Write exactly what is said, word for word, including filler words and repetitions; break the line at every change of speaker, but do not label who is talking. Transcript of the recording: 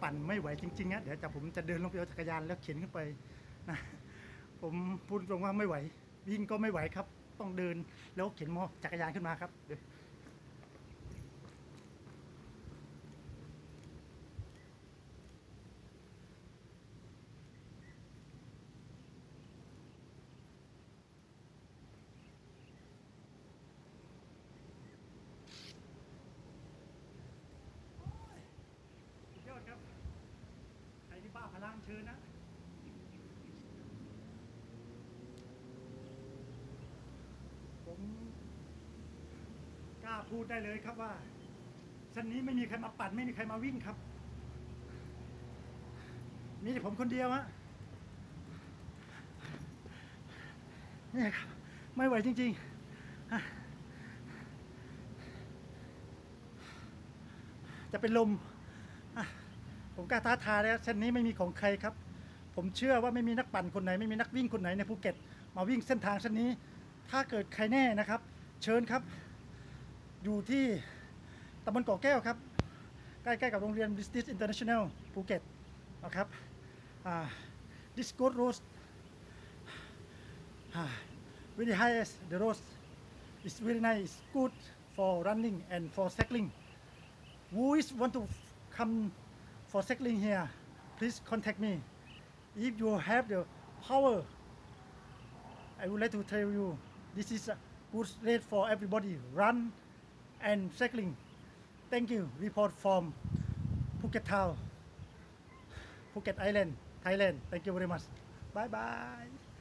ปั่นไม่ไหวจริงๆนะเดี๋ยวจะผมจะเดินลงไปเอาจักรยานแล้วเข็นขึ้นไปนะผมพูดตรงว่าไม่ไหววิ่งก็ไม่ไหวครับต้องเดินแล้วเข็นมอจักรยานขึ้นมาครับเดี๋ยวสุดยอดครับใครที่บ้าพลังเชิญนะผมกล้าพูดได้เลยครับว่าเส้นนี้ไม่มีใครมาปั่นไม่มีใครมาวิ่งครับมีแต่ผมคนเดียวฮะนี่ครับไม่ไหวจริงๆจะเป็นลมผมกล้าท้าทายแล้วเส้นนี้ไม่มีของใครครับผมเชื่อว่าไม่มีนักปั่นคนไหนไม่มีนักวิ่งคนไหนในภูเก็ตมาวิ่งเส้นทางเส้นนี้ถ้าเกิดใครแน่นะครับเชิญครับอยู่ที่ตำบลเกาะแก้วครับใกล้ๆกับโรงเรียน Business International ภูเก็ตนะครับ this good road very high the road is very nice good for running and for cycling who is want to come for cycling here please contact me if you have the power I would like to tell you this is a good rate for everybody run and cycling thank you report from Phuket Town Phuket Island Thailand thank you very much bye bye